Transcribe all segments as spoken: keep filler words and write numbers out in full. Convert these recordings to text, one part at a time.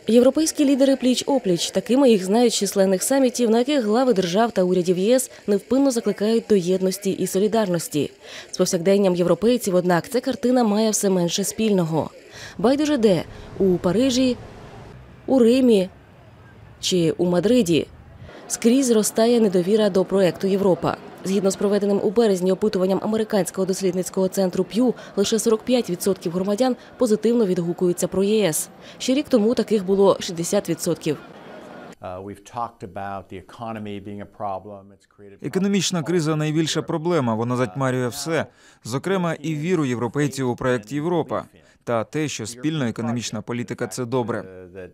Європейські лідери пліч-опліч. Такими їх знають з численних самітів, на яких глави держав та урядів ЄС невпинно закликають до єдності і солідарності. З повсякденням європейців, однак, ця картина має все менше спільного. Байдуже де – у Парижі, у Римі чи у Мадриді. Скрізь зростає недовіра до проєкту «Європа». Згідно з проведеним у березні опитуванням американського дослідницького центру П'ю, лише сорок п'ять відсотків громадян позитивно відгукуються про ЄС. Ще рік тому таких було шістдесят відсотків. Економічна криза – найбільша проблема, вона затьмарює все, зокрема і віру європейців у проєкт «Європа» та те, що спільна економічна політика – це добре.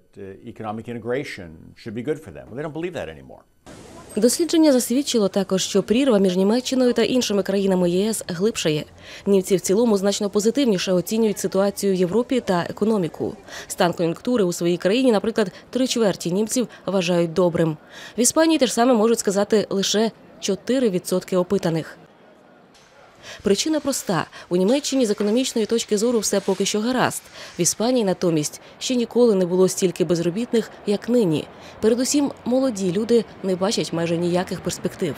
Дослідження засвідчило також, що прірва між Німеччиною та іншими країнами ЄС глибшає. Німці в цілому значно позитивніше оцінюють ситуацію в Європі та економіку. Стан кон'юнктури у своїй країні, наприклад, три чверті німців вважають добрим. В Іспанії те ж саме можуть сказати лише чотири відсотки опитаних. Причина проста. У Німеччині з економічної точки зору все поки що гаразд. В Іспанії, натомість, ще ніколи не було стільки безробітних, як нині. Передусім, молоді люди не бачать майже ніяких перспектив.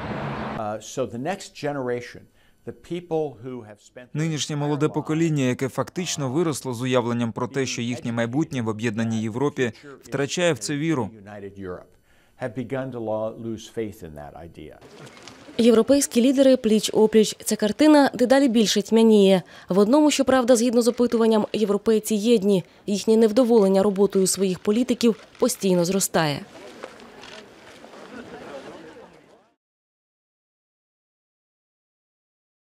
Нинішнє молоде покоління, яке фактично виросло з уявленням про те, що їхнє майбутнє в об'єднаній Європі, втрачає в це віру. Європейські лідери пліч-опліч. Ця картина дедалі більше тьмяніє. В одному, щоправда, згідно з опитуванням, європейці єдні. Їхнє невдоволення роботою своїх політиків постійно зростає.